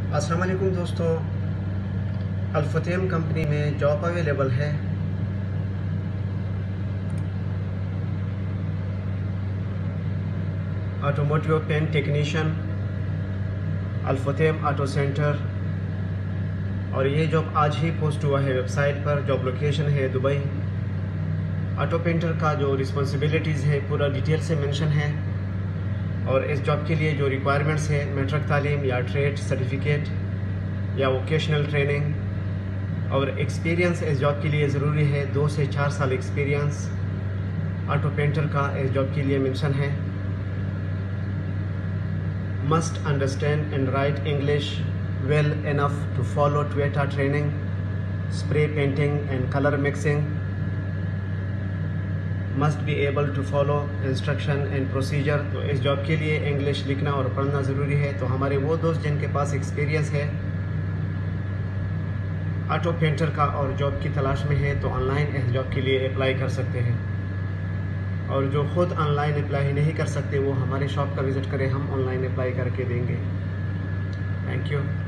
अस्सलाम वालेकुम दोस्तों, अल्फतेम कंपनी में जॉब अवेलेबल है। Automotive paint technician, Al Futtaim auto centre. और ये जॉब आज ही पोस्ट हुआ है वेबसाइट पर। जॉब लोकेशन है दुबई। ऑटो पेंटर का जो रिस्पॉन्सिबिलिटीज़ है पूरा डिटेल से मेंशन है। और इस जॉब के लिए जो रिक्वायरमेंट्स है मैट्रिक तालीम या ट्रेड सर्टिफिकेट या वोकेशनल ट्रेनिंग और एक्सपीरियंस इस जॉब के लिए ज़रूरी है। 2 से 4 साल एक्सपीरियंस ऑटो पेंटर का इस जॉब के लिए मेंशन है। Must understand and write English well enough to follow ट्वेटा training, spray painting and colour mixing. Must be able to follow instruction and procedure. तो इस जॉब के लिए इंग्लिश लिखना और पढ़ना ज़रूरी है। तो हमारे वो दोस्त जिनके पास एक्सपीरियंस है ऑटो पेंटर का और जॉब की तलाश में है तो ऑनलाइन इस जॉब के लिए अप्लाई कर सकते हैं। और जो खुद ऑनलाइन अप्लाई नहीं कर सकते वो हमारे शॉप का विज़िट करें, हम ऑनलाइन अप्लाई करके देंगे। Thank you.